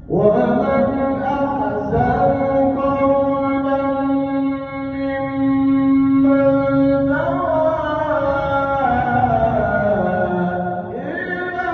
ومن أحسن قولا ممن دعا إلى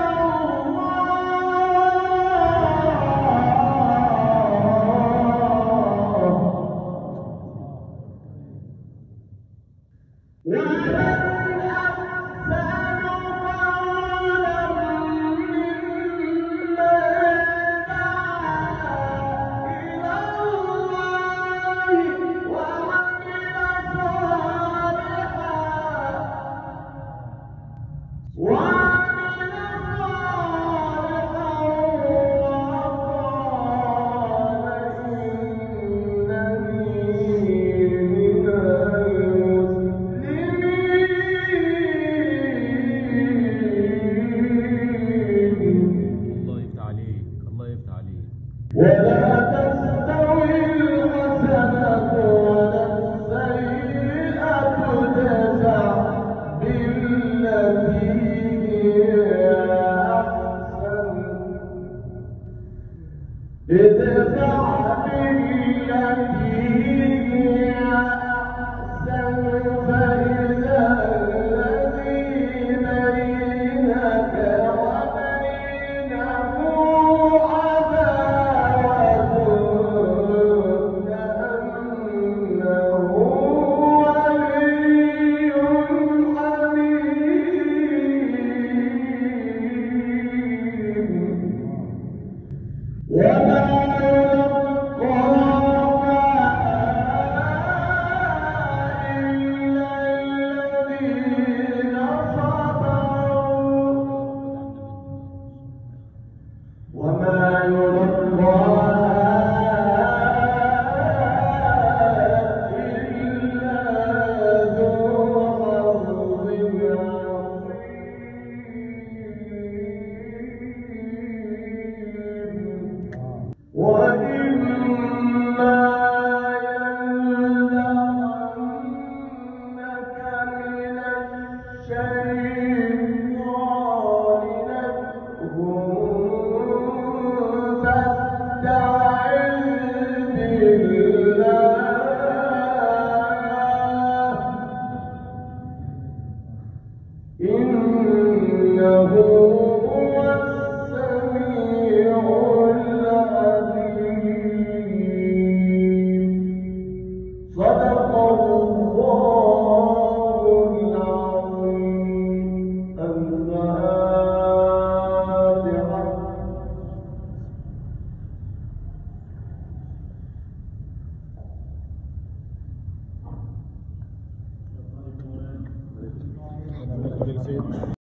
ولا تستوي الحسنة ولا السيئة ادفع بالتي هي أحسن فإذا الذي بينك وبينه عداوة كأنه ولي حميم وما وإما ينزغنك من الشيطان نزغ فاستعذ بالله إنه هو السميع العليم صدق الله العظيم الفاتحة